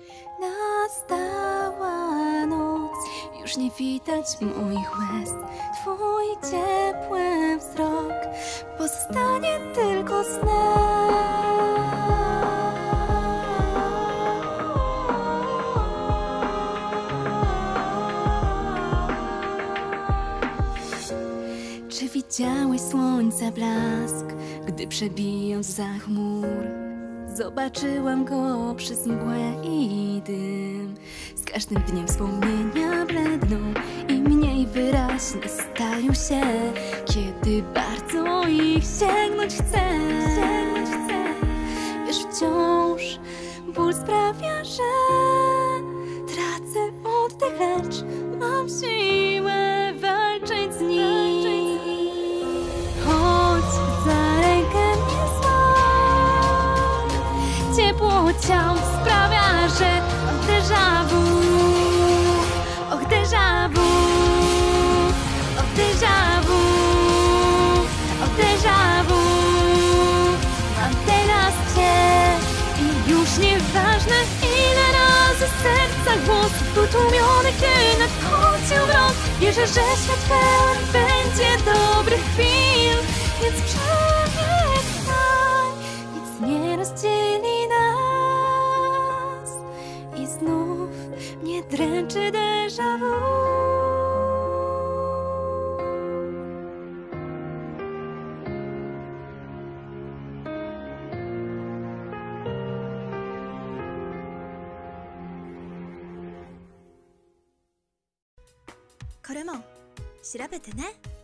Nastała noc, już nie widać moich łez. Twój ciepły wzrok pozostanie tylko snem. Czy widziałeś słońca blask, gdy przebijał zza chmur? Zobaczyłam go przez mgłę i dym. Z każdym dniem wspomnienia bledną i mniej wyraźne stają się, kiedy bardzo ich sięgnąć chcę. Wiesz, wciąż ból sprawia, że tracę oddech, lecz mam siłę walczyć z nim. Chodź za rękę mnie złap. Ciepło ciał sprawia, że mam déjà vu. Och, déjà vu. Och, déjà vu. Och, déjà vu. Mam teraz cię i już nieważne, ile razy serca głos był tłumiony, gdy nadchodził mrok. Wierzę, że świat pełen będzie dobrych chwil, więc przestań, nic nie rozdzieli nas. I znów mnie dręczy déjà vu. Kore mo 調べてね。